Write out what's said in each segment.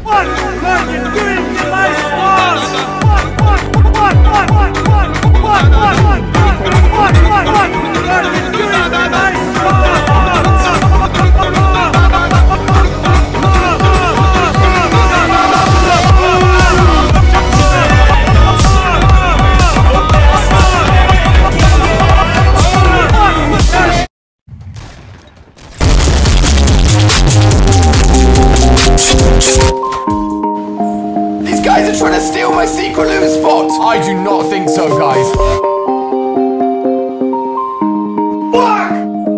What are you doing in my stars? These guys are trying to steal my secret loot spot! I do not think so, guys. Fuck!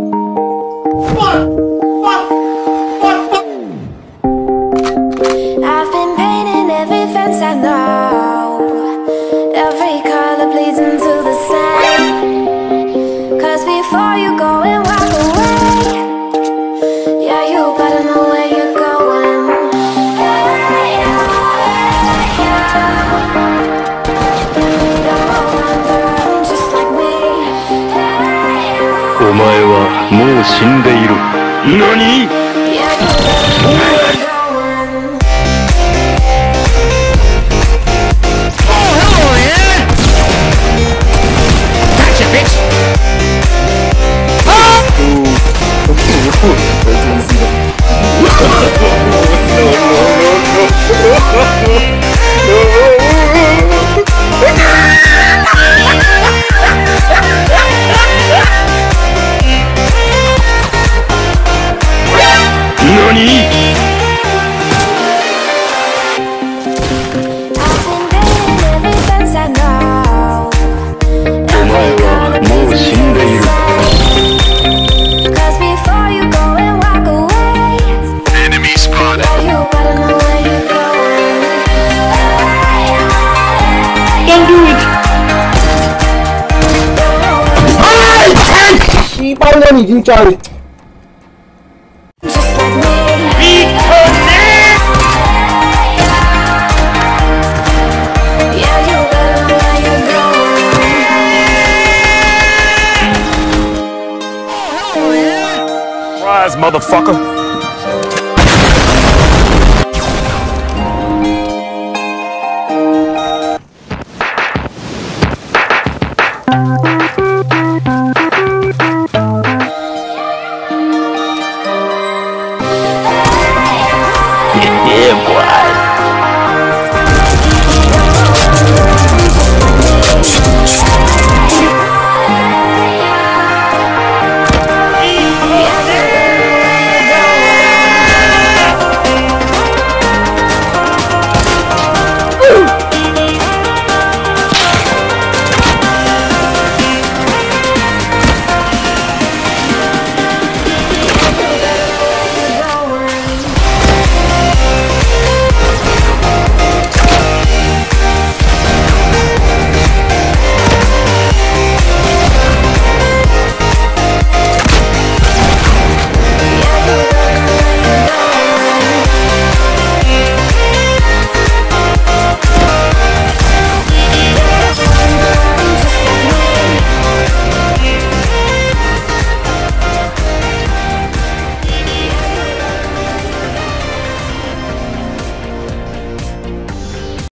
I've been painting every fence I know. Every color bleeds into the same. Cause before you go and walk away, yeah, you better know where you're going. Hey, you're just like me. お前はもう死んでいる。何？ Yeah, you better know where you're going. 씨발년이 진짜. Surprise, motherfucker. Yeah, boy.